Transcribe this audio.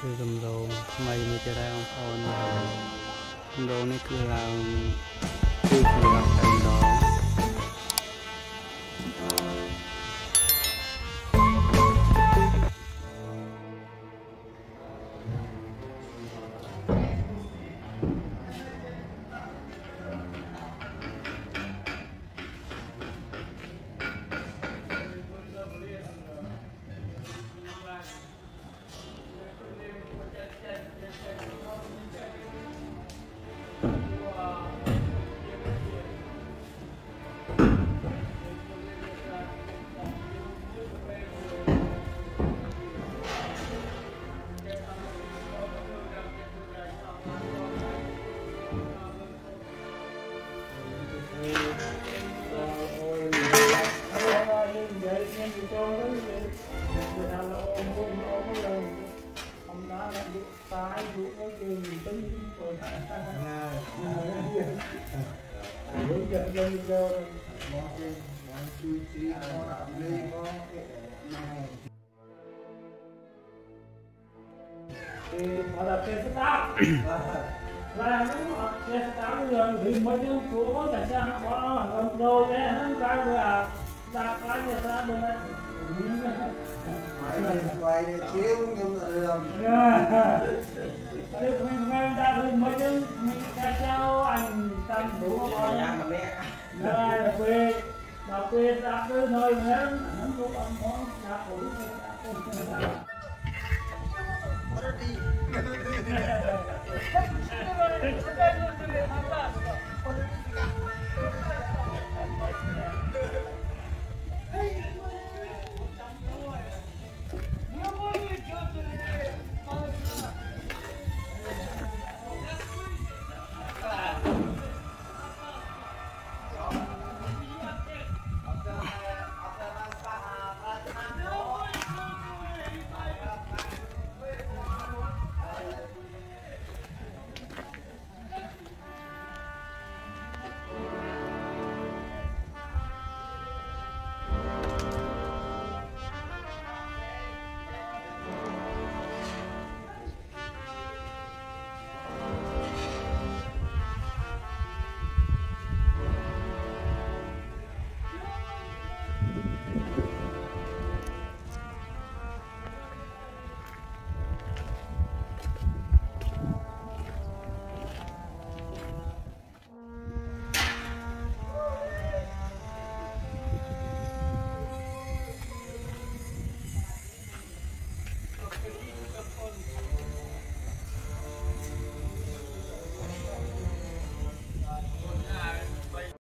คือกำโดงไม่มีจะได้องค์พรกำโดงนี่คือเราคือสำหรับกำโดง là tiền start là nó tiền start rồi thì mấy đứa của tại sao nó bỏ làm đồ cái hắn cái rồi à đặt cái người ta bên đây quay để chiếu nhưng mà được thì mình nghe ta thì mấy đứa mình ta cho anh tâm đủ bao nhiêu là quê mà quê ta cứ nơi hết hắn cũng ăn món ta đủ Hãy subscribe cho kênh Ghiền Mì Gõ để không bỏ lỡ những video hấp dẫn.